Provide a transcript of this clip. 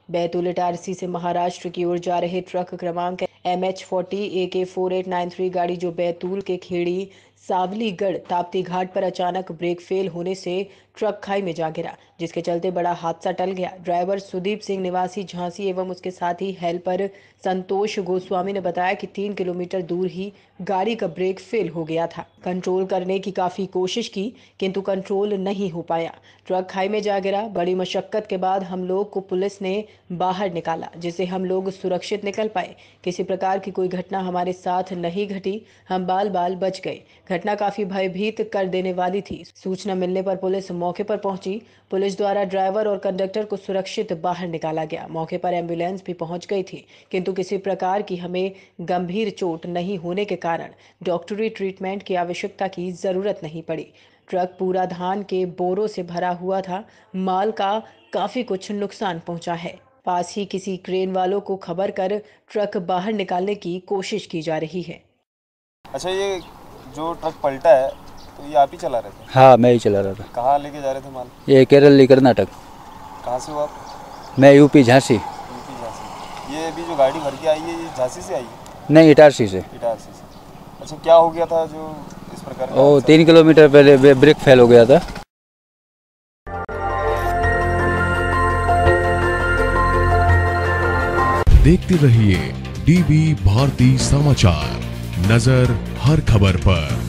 बैतूल इटारसी से महाराष्ट्र की ओर जा रहे ट्रक क्रमांक MH40 AK4893 गाड़ी जो बैतूल के खेड़ी सावलीगढ़ ताप्ती घाट पर अचानक ब्रेक फेल होने से ट्रक खाई में जा गिरा, जिसके चलते बड़ा हादसा टल गया। ड्राइवर सुदीप सिंह निवासी झांसी एवं उसके साथी हेल्पर संतोष गोस्वामी ने बताया कि 3 किलोमीटर दूर ही गाड़ी का ब्रेक फेल हो गया था। कंट्रोल करने की काफी कोशिश की किंतु कंट्रोल नहीं हो पाया। ट्रक खाई में जा गिरा। बड़ी मशक्कत के बाद हम लोग को पुलिस ने बाहर निकाला, जिससे हम लोग सुरक्षित निकल पाए। किसी प्रकार की कोई घटना हमारे साथ नहीं घटी। हम बाल बाल बच गए। घटना काफी भयभीत कर देने वाली थी। सूचना मिलने पर पुलिस मौके पर पहुंची। पुलिस द्वारा ड्राइवर और कंडक्टर को सुरक्षित बाहर निकाला गया। मौके पर एम्बुलेंस भी पहुंच गई थी, किंतु किसी प्रकार की हमें गंभीर चोट नहीं होने के कारण डॉक्टरी ट्रीटमेंट की आवश्यकता की जरूरत नहीं पड़ी। ट्रक पूरा धान के बोरों से भरा हुआ था। माल का काफी कुछ नुकसान पहुंचा है। पास ही किसी क्रेन वालों को खबर कर ट्रक बाहर निकालने की कोशिश की जा रही है। अच्छा, ये जो ट्रक पलटा है तो ये आप ही चला रहे थे? हाँ, मैं ही चला रहा था। कहाँ लेके जा रहे थे माल? ये केरल कर्नाटक। कहाँ से हो आप? मैं यूपी झांसी। यूपी झांसी। ये अभी जो गाड़ी भर के आई है ये झांसी से आई है? नहीं, इटारसी से। इटारसी से। अच्छा, क्या हो गया था जो इस प्रकार? 3 किलोमीटर पहले ब्रेक फेल हो गया था। देखते रहिए DB भारती समाचार, नजर हर खबर पर।